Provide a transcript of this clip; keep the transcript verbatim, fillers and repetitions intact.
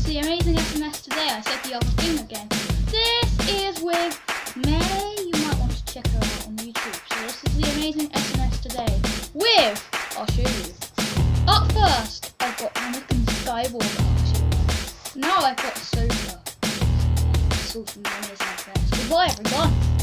the Amazing S M S today. I said the other thing again. This is with May. You might want to check her out on YouTube. So this is the Amazing S M S today with, I'll show you. Up first, I've got Anakin Skywalker. Now I've got Ahsoka. It's all from the Amazing S M S. Goodbye everyone.